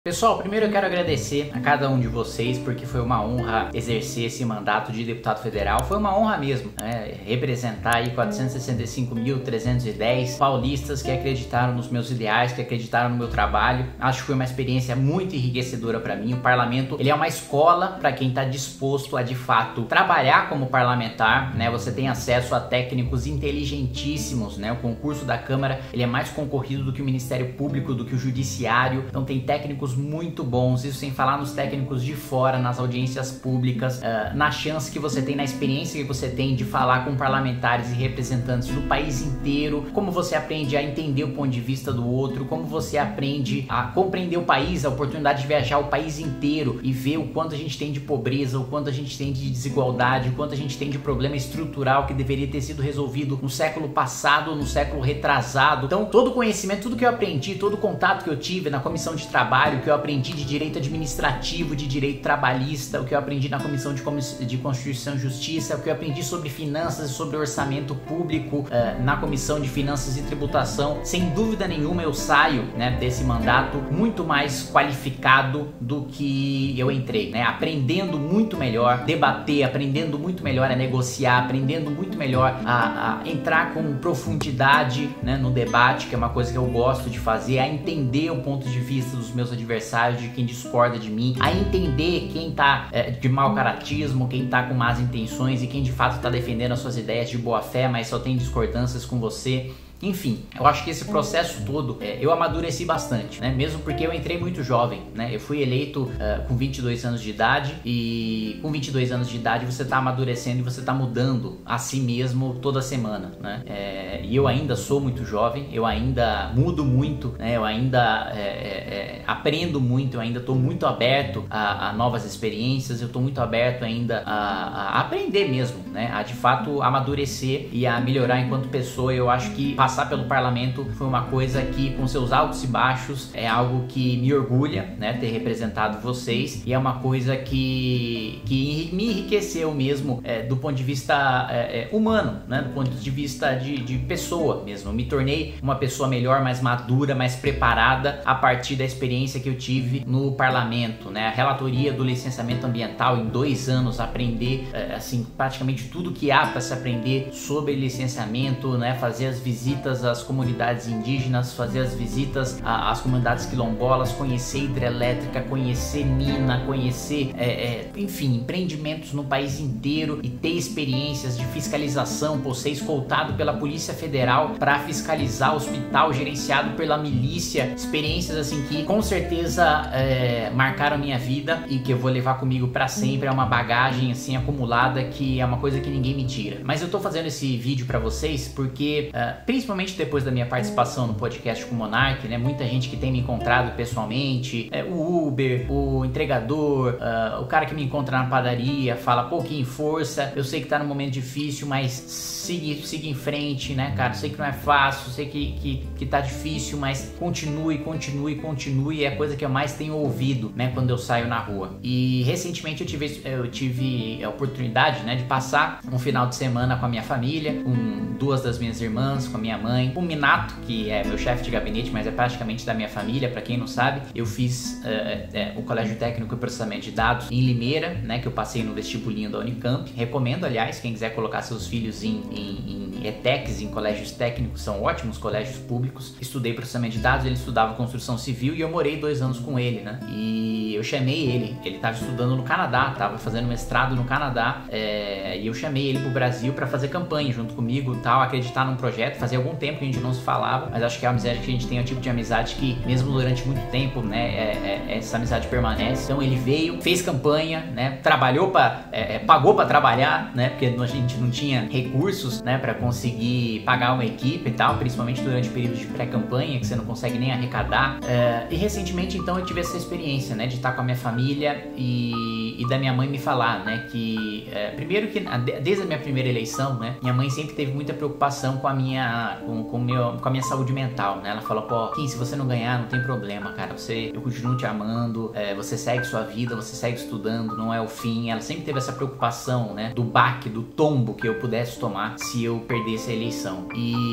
Pessoal, primeiro eu quero agradecer a cada um de vocês porque foi uma honra exercer esse mandato de deputado federal. Foi uma honra mesmo, né? Representar aí 465.310 paulistas que acreditaram nos meus ideais, que acreditaram no meu trabalho. Acho que foi uma experiência muito enriquecedora para mim. O parlamento, ele é uma escola para quem está disposto a de fato trabalhar como parlamentar, né? Você tem acesso a técnicos inteligentíssimos, né? O concurso da Câmara, ele é mais concorrido do que o Ministério Público, do que o Judiciário. Então tem técnicos muito bons, isso sem falar nos técnicos de fora, nas audiências públicas, na chance que você tem, na experiência que você tem de falar com parlamentares e representantes do país inteiro, como você aprende a entender o ponto de vista do outro, como você aprende a compreender o país, a oportunidade de viajar o país inteiro e ver o quanto a gente tem de pobreza, o quanto a gente tem de desigualdade, o quanto a gente tem de problema estrutural que deveria ter sido resolvido no século passado, no século retrasado. Então todo o conhecimento, tudo que eu aprendi, todo o contato que eu tive na comissão de trabalho, o que eu aprendi de direito administrativo, de direito trabalhista, o que eu aprendi na comissão de Constituição e Justiça, o que eu aprendi sobre finanças e sobre orçamento público na comissão de finanças e tributação, sem dúvida nenhuma eu saio, né, desse mandato muito mais qualificado do que eu entrei, né, aprendendo muito melhor, debater, aprendendo muito melhor a negociar, aprendendo muito melhor a entrar com profundidade, né, no debate, que é uma coisa que eu gosto de fazer, a entender o ponto de vista dos meus adversários, de quem discorda de mim, a entender quem tá de mau caratismo, quem tá com más intenções e quem de fato tá defendendo as suas ideias de boa fé, mas só tem discordâncias com você. Enfim, eu acho que esse processo todo eu amadureci bastante, né? Mesmo porque eu entrei muito jovem, né? Eu fui eleito com 22 anos de idade e com 22 anos de idade você tá amadurecendo e você tá mudando a si mesmo toda semana, né? E eu ainda sou muito jovem, eu ainda mudo muito, né? Eu ainda aprendo muito, eu ainda tô muito aberto a novas experiências, eu tô muito aberto ainda a aprender mesmo, né? A de fato amadurecer e a melhorar enquanto pessoa. Eu acho que passar pelo parlamento foi uma coisa que, com seus altos e baixos, é algo que me orgulha, né, ter representado vocês, e é uma coisa que me enriqueceu mesmo do ponto de vista humano, né, do ponto de vista de pessoa mesmo. Eu me tornei uma pessoa melhor, mais madura, mais preparada a partir da experiência que eu tive no parlamento, né, a relatoria do licenciamento ambiental em 2 anos, aprender assim praticamente tudo que há para se aprender sobre licenciamento, né, fazer as visitas às comunidades indígenas, fazer as visitas às comunidades quilombolas, conhecer hidrelétrica, conhecer mina, conhecer, enfim, empreendimentos no país inteiro e ter experiências de fiscalização, ser escoltado pela Polícia Federal para fiscalizar o hospital gerenciado pela milícia, experiências assim que com certeza marcaram minha vida e que eu vou levar comigo para sempre. É uma bagagem assim acumulada que é uma coisa que ninguém me tira. Mas eu tô fazendo esse vídeo para vocês porque principalmente depois da minha participação no podcast com o Monark, né, muita gente que tem me encontrado pessoalmente, o Uber, o entregador, o cara que me encontra na padaria, fala, pô, que força, eu sei que tá num momento difícil, mas siga em frente, né, cara, sei que não é fácil, sei que tá difícil, mas continue, é a coisa que eu mais tenho ouvido, né, quando eu saio na rua. E recentemente eu tive a oportunidade, né, de passar um final de semana com a minha família, com 2 das minhas irmãs, com a minha mãe, o Minato, que é meu chefe de gabinete, mas é praticamente da minha família. Para quem não sabe, eu fiz o Colégio Técnico e Processamento de Dados em Limeira, né, que eu passei no vestibulinho da Unicamp. Recomendo, aliás, quem quiser colocar seus filhos em ETECs, em colégios técnicos, são ótimos colégios públicos. Estudei processamento de dados, ele estudava construção civil e eu morei 2 anos com ele, né, e eu chamei ele estava estudando no Canadá, estava fazendo mestrado no Canadá, e eu chamei ele pro Brasil para fazer campanha junto comigo, tal, acreditar num projeto. Fazia algum tempo que a gente não se falava, mas acho que a amizade que a gente tem é o tipo de amizade que, mesmo durante muito tempo, né, essa amizade permanece. Então ele veio, fez campanha, né, trabalhou pagou para trabalhar, né, porque a gente não tinha recursos, né, para conseguir pagar uma equipe e tal, principalmente durante períodos de pré-campanha que você não consegue nem arrecadar. E recentemente, então, eu tive essa experiência, né, de estar com a minha família e da minha mãe me falar, né, que primeiro que desde a minha primeira eleição, né, minha mãe sempre teve muita preocupação com a minha com a minha saúde mental, né? Ela falou, pô, Kim, se você não ganhar, não tem problema, cara, eu continuo te amando, você segue sua vida, você segue estudando, não é o fim. Ela sempre teve essa preocupação, né, do baque, do tombo que eu pudesse tomar se eu perdesse a eleição.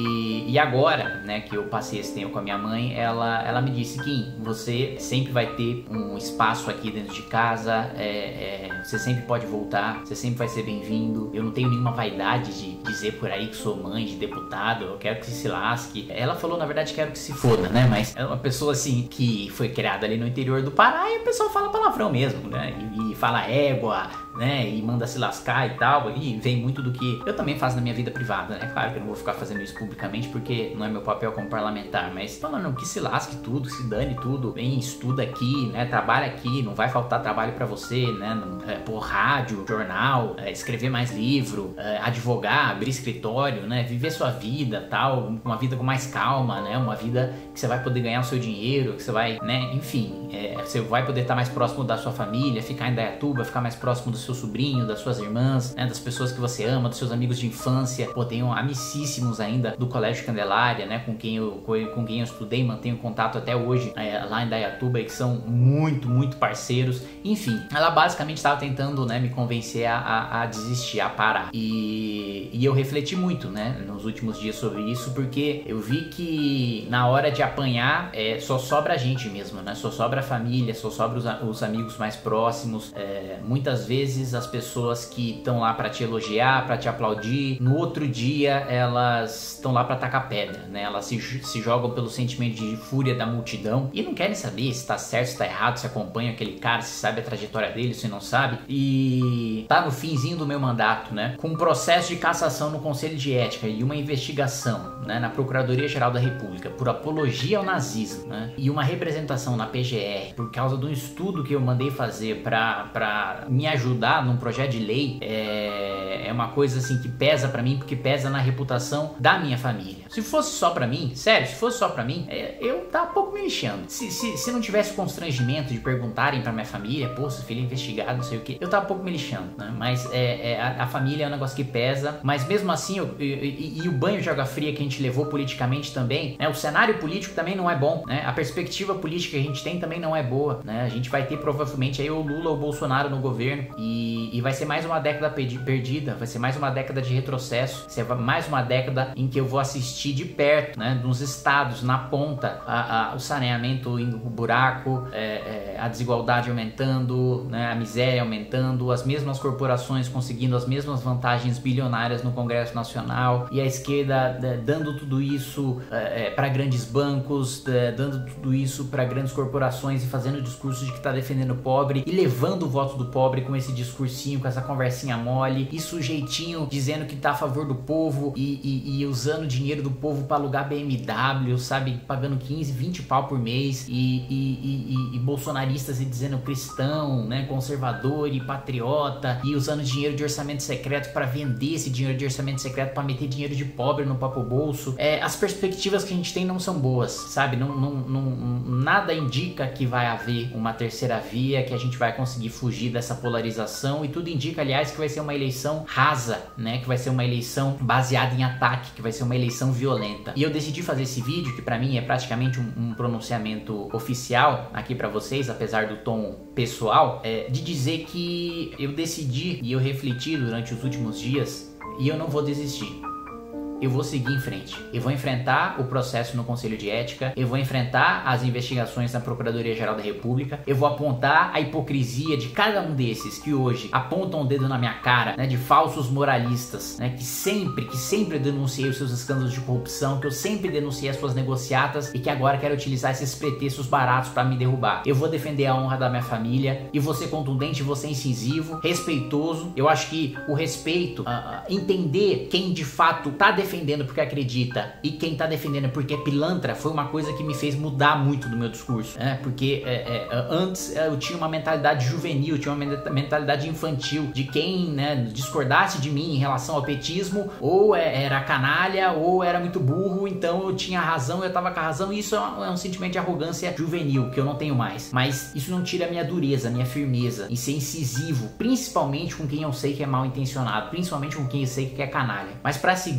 E agora, né, que eu passei esse tempo com a minha mãe, ela me disse, Kim, você sempre vai ter um espaço aqui dentro de casa, você sempre pode voltar, você sempre vai ser bem-vindo, eu não tenho nenhuma vaidade de dizer por aí que sou mãe de deputado, eu quero que se lasque. Ela falou, na verdade, quero que se foda, né, mas é uma pessoa assim que foi criada ali no interior do Pará e o pessoal fala palavrão mesmo, né, e fala égua, né, e manda se lascar e tal, e vem muito do que eu também faço na minha vida privada, né, claro que eu não vou ficar fazendo isso publicamente porque não é meu papel como parlamentar, mas falando que se lasque tudo, se dane tudo, vem, estuda aqui, né, trabalha aqui, não vai faltar trabalho pra você, né, por rádio, jornal, escrever mais livro, advogar, abrir escritório, né, viver sua vida, tal, uma vida com mais calma, né, uma vida que você vai poder ganhar o seu dinheiro, que você vai, né, enfim, você vai poder estar mais próximo da sua família, ficar em Indaiatuba, ficar mais próximo do seu sobrinho, das suas irmãs, né, das pessoas que você ama, dos seus amigos de infância. Pô, tenho amicíssimos ainda do Colégio Candelária, né, com quem eu estudei, mantenho contato até hoje, lá em Indaiatuba, e que são muito parceiros. Enfim, ela basicamente estava tentando, né, me convencer a desistir, a parar. E eu refleti muito, né, nos últimos dias sobre isso, porque eu vi que na hora de apanhar, só sobra a gente mesmo, né, só sobra a família, só sobra os amigos mais próximos. Muitas vezes as pessoas que estão lá para te elogiar, para te aplaudir, no outro dia elas estão lá para tacar pedra, né? Elas se jogam pelo sentimento de fúria da multidão e não querem saber se tá certo, se tá errado, se acompanha aquele cara, se sabe a trajetória dele, se não sabe. E tá no finzinho do meu mandato, né, com um processo de cassação no Conselho de Ética e uma investigação, né, na Procuradoria-Geral da República por apologia ao nazismo, né, e uma representação na PGR por causa de um estudo que eu mandei fazer para me ajudar num projeto de lei, é uma coisa assim que pesa pra mim, porque pesa na reputação da minha família. Se fosse só pra mim, sério, se fosse só pra mim, eu tava um pouco me lixando. Se não tivesse constrangimento de perguntarem pra minha família, pô, seu filho é investigado, não sei o que, eu tava um pouco me lixando, né? Mas a família é um negócio que pesa, mas mesmo assim, e o banho de água fria que a gente levou politicamente também, né? O cenário político também não é bom, né? A perspectiva política que a gente tem também não é boa, né? A gente vai ter provavelmente aí o Lula ou o Bolsonaro no governo e vai ser mais uma década perdida, vai ser mais uma década de retrocesso, vai ser mais uma década em que eu vou assistir de perto, né, nos estados, na ponta, o saneamento indo pro buraco, a desigualdade aumentando, né, a miséria aumentando, as mesmas corporações conseguindo as mesmas vantagens bilionárias no Congresso Nacional e a esquerda dando tudo isso para grandes bancos, dando tudo isso para grandes corporações e fazendo o discurso de que tá defendendo o pobre e levando o voto do pobre com esse discursinho, com essa conversinha mole e sujeitinho dizendo que tá a favor do povo e usando o dinheiro do povo para alugar BMW, sabe, pagando 15, 20 pau por mês e bolsonaristas e dizendo cristão, né, conservador e patriota e usando dinheiro de orçamento secreto para vender esse dinheiro de orçamento secreto para meter dinheiro de pobre no próprio bolso. As perspectivas que a gente tem não são boas, sabe, nada indica que vai haver uma terceira via, que a gente vai conseguir fugir dessa polarização e tudo indica, aliás, que vai ser uma eleição rasa, né, que vai ser uma eleição baseada em ataque, que vai ser uma eleição violenta. E eu decidi fazer esse vídeo, que pra mim é praticamente um pronunciamento oficial aqui pra vocês, apesar do tom pessoal, de dizer que eu decidi e eu refleti durante os últimos dias e eu não vou desistir. Eu vou seguir em frente. Eu vou enfrentar o processo no Conselho de Ética, eu vou enfrentar as investigações na Procuradoria-Geral da República, eu vou apontar a hipocrisia de cada um desses que hoje apontam o dedo na minha cara, né, de falsos moralistas, né, que sempre denunciei os seus escândalos de corrupção, que eu sempre denunciei as suas negociatas e que agora quero utilizar esses pretextos baratos para me derrubar. Eu vou defender a honra da minha família e vou ser contundente, vou ser incisivo, respeitoso. Eu acho que o respeito, entender quem de fato tá defendendo porque acredita e quem tá defendendo porque é pilantra, foi uma coisa que me fez mudar muito do meu discurso, né? Porque antes eu tinha uma mentalidade juvenil, tinha uma mentalidade infantil de quem, né, discordasse de mim em relação ao petismo ou era canalha ou era muito burro, então eu tinha razão, eu tava com a razão. Isso é um sentimento de arrogância juvenil que eu não tenho mais, mas isso não tira a minha dureza, a minha firmeza em ser incisivo, principalmente com quem eu sei que é mal intencionado, principalmente com quem eu sei que é canalha. Mas para seguir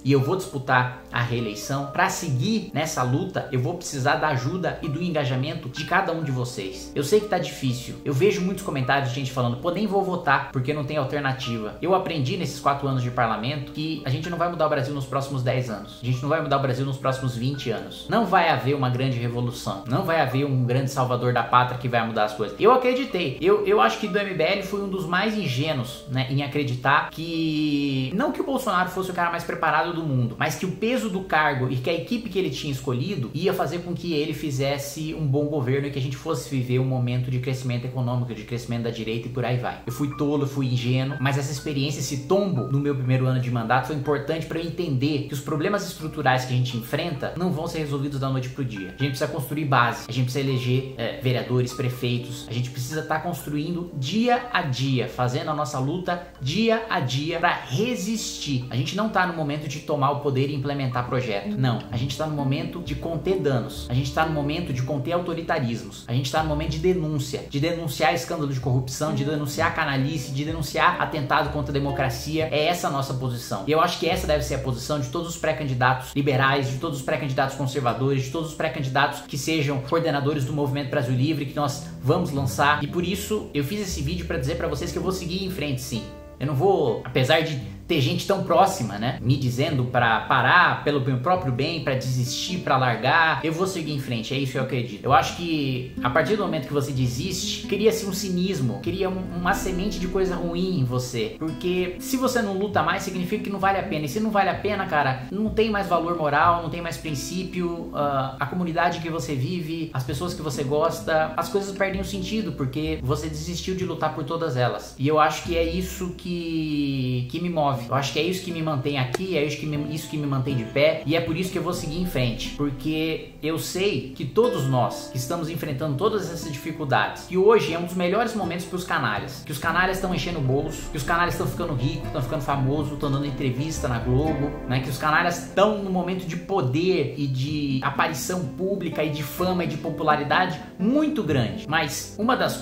e eu vou disputar a reeleição, para seguir nessa luta, eu vou precisar da ajuda e do engajamento de cada um de vocês. Eu sei que tá difícil. Eu vejo muitos comentários de gente falando, pô, nem vou votar porque não tem alternativa. Eu aprendi nesses 4 anos de parlamento que a gente não vai mudar o Brasil nos próximos 10 anos. A gente não vai mudar o Brasil nos próximos 20 anos. Não vai haver uma grande revolução. Não vai haver um grande salvador da pátria que vai mudar as coisas. Eu acreditei. Eu acho que do MBL fui um dos mais ingênuos, né, em acreditar que... não que o Bolsonaro fosse o cara mais preparado do mundo, mas que o peso do cargo e que a equipe que ele tinha escolhido ia fazer com que ele fizesse um bom governo e que a gente fosse viver um momento de crescimento econômico, de crescimento da direita e por aí vai. Eu fui tolo, eu fui ingênuo, mas essa experiência, esse tombo no meu primeiro ano de mandato foi importante para eu entender que os problemas estruturais que a gente enfrenta não vão ser resolvidos da noite pro dia. A gente precisa construir base, a gente precisa eleger vereadores, prefeitos, a gente precisa estar construindo dia a dia, fazendo a nossa luta dia a dia para resistir. A gente não tá no momento de tomar o poder e implementar projeto. Não, a gente tá no momento de conter danos. A gente tá no momento de conter autoritarismos. A gente tá no momento de denúncia, de denunciar escândalo de corrupção, de denunciar canalice, de denunciar atentado contra a democracia. É essa a nossa posição. E eu acho que essa deve ser a posição de todos os pré-candidatos liberais, de todos os pré-candidatos conservadores, de todos os pré-candidatos que sejam coordenadores do Movimento Brasil Livre, que nós vamos lançar. E por isso eu fiz esse vídeo para dizer para vocês que eu vou seguir em frente, sim. Eu não vou, apesar de ter gente tão próxima, né, me dizendo para parar pelo meu próprio bem, para desistir, para largar, eu vou seguir em frente, é isso que eu acredito. Eu acho que a partir do momento que você desiste, cria-se um cinismo, cria uma semente de coisa ruim em você, porque se você não luta mais, significa que não vale a pena, e se não vale a pena, cara, não tem mais valor moral, não tem mais princípio, a comunidade que você vive, as pessoas que você gosta, as coisas perdem o sentido, porque você desistiu de lutar por todas elas. E eu acho que é isso que me move. Eu acho que é isso que me mantém aqui, é isso que me mantém de pé, e é por isso que eu vou seguir em frente, porque eu sei que todos nós que estamos enfrentando todas essas dificuldades, que hoje é um dos melhores momentos para os canalhas, que os canalhas estão enchendo o bolso, que os canalhas estão ficando ricos, estão ficando famosos, estão dando entrevista na Globo, né? Que os canalhas estão no momento de poder e de aparição pública e de fama e de popularidade muito grande. Mas um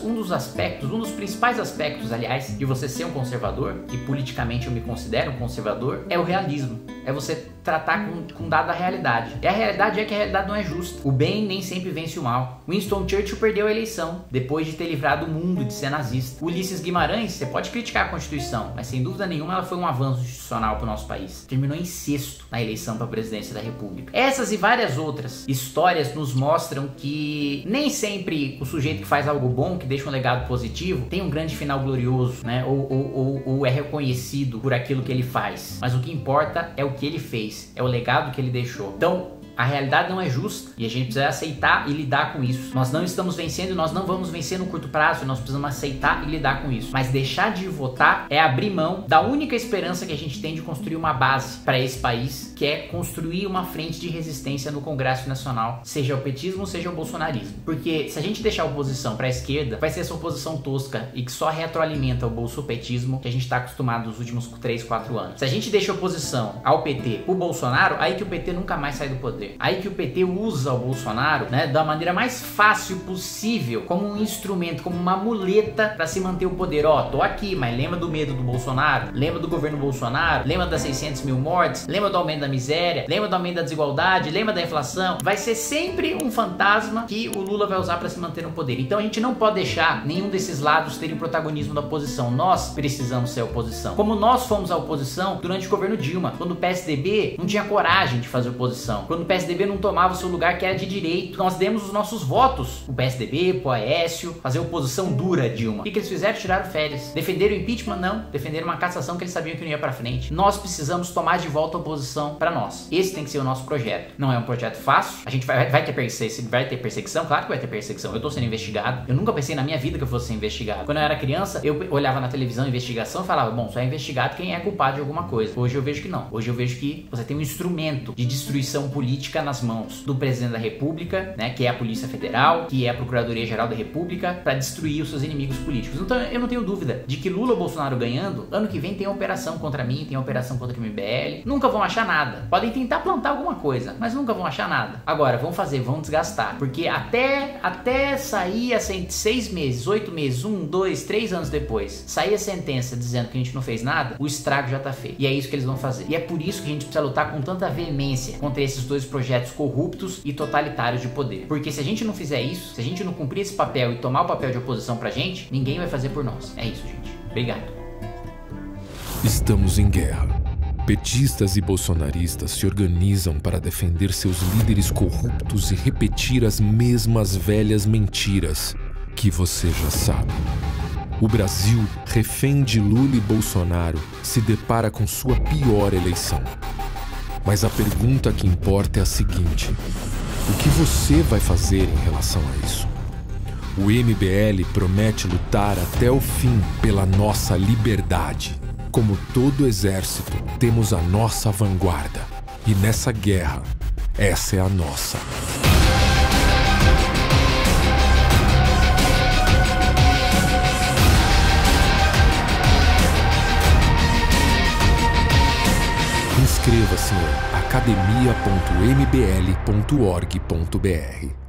dos principais aspectos, aliás, de você ser um conservador, e politicamente eu me considero um conservador, é o realismo. É você tratar com dada realidade. E a realidade é que a realidade não é justa. O bem nem sempre vence o mal. Winston Churchill perdeu a eleição depois de ter livrado o mundo de ser nazista. Ulisses Guimarães, você pode criticar a Constituição, mas sem dúvida nenhuma ela foi um avanço institucional para o nosso país. Terminou em sexto na eleição para a presidência da República. Essas e várias outras histórias nos mostram que nem sempre o sujeito que faz algo bom, que deixa um legado positivo, tem um grande final glorioso, né? Ou é reconhecido por aquilo que ele faz. Mas o que importa é o que ele fez, é o legado que ele deixou. Então, a realidade não é justa e a gente precisa aceitar e lidar com isso. Nós não estamos vencendo e nós não vamos vencer no curto prazo, nós precisamos aceitar e lidar com isso. Mas deixar de votar é abrir mão da única esperança que a gente tem de construir uma base para esse país, que é construir uma frente de resistência no Congresso Nacional, seja o petismo, seja o bolsonarismo. Porque se a gente deixar a oposição para a esquerda, vai ser essa oposição tosca e que só retroalimenta o bolsopetismo que a gente está acostumado nos últimos 3, 4 anos. Se a gente deixa a oposição ao PT, o Bolsonaro, aí que o PT nunca mais sai do poder. Aí que o PT usa o Bolsonaro, né, da maneira mais fácil possível, como um instrumento, como uma muleta para se manter o poder. Ó, tô aqui, mas lembra do medo do Bolsonaro? Lembra do governo Bolsonaro? Lembra das 600 mil mortes? Lembra do aumento da miséria? Lembra do aumento da desigualdade? Lembra da inflação? Vai ser sempre um fantasma que o Lula vai usar para se manter no poder. Então a gente não pode deixar nenhum desses lados terem protagonismo da oposição. Nós precisamos ser a oposição. Como nós fomos a oposição durante o governo Dilma, quando o PSDB não tinha coragem de fazer oposição, quando o PSDB não tomava o seu lugar que era de direito, nós demos os nossos votos, o PSDB, o Aécio, fazer oposição dura a Dilma. O que eles fizeram? Tiraram férias. Defenderam o impeachment? Não. Defenderam uma cassação que eles sabiam que não ia pra frente. Nós precisamos tomar de volta a oposição pra nós. Esse tem que ser o nosso projeto. Não é um projeto fácil. A gente vai ter perseguição? Claro que vai ter perseguição. Eu tô sendo investigado. Eu nunca pensei na minha vida que eu fosse ser investigado. Quando eu era criança, eu olhava na televisão investigação e falava, bom, só é investigado quem é culpado de alguma coisa. Hoje eu vejo que não. Hoje eu vejo que você tem um instrumento de destruição política política nas mãos do presidente da República, né, que é a Polícia Federal, que é a Procuradoria-Geral da República, para destruir os seus inimigos políticos. Então eu não tenho dúvida de que Lula ou Bolsonaro ganhando, ano que vem tem operação contra mim, tem operação contra o MBL, nunca vão achar nada. Podem tentar plantar alguma coisa, mas nunca vão achar nada. Agora, vão fazer, vão desgastar, porque até sair a 6 meses, 8 meses, 1, 2, 3 anos depois, sair a sentença dizendo que a gente não fez nada, o estrago já tá feito. E é isso que eles vão fazer. E é por isso que a gente precisa lutar com tanta veemência contra esses dois projetos corruptos e totalitários de poder. Porque se a gente não fizer isso, se a gente não cumprir esse papel e tomar o papel de oposição pra gente, ninguém vai fazer por nós. É isso, gente. Obrigado. Estamos em guerra. Petistas e bolsonaristas se organizam para defender seus líderes corruptos e repetir as mesmas velhas mentiras que você já sabe. O Brasil, refém de Lula e Bolsonaro, se depara com sua pior eleição. Mas a pergunta que importa é a seguinte: o que você vai fazer em relação a isso? O MBL promete lutar até o fim pela nossa liberdade. Como todo exército, temos a nossa vanguarda. E nessa guerra, essa é a nossa. Inscreva-se em academia.mbl.org.br.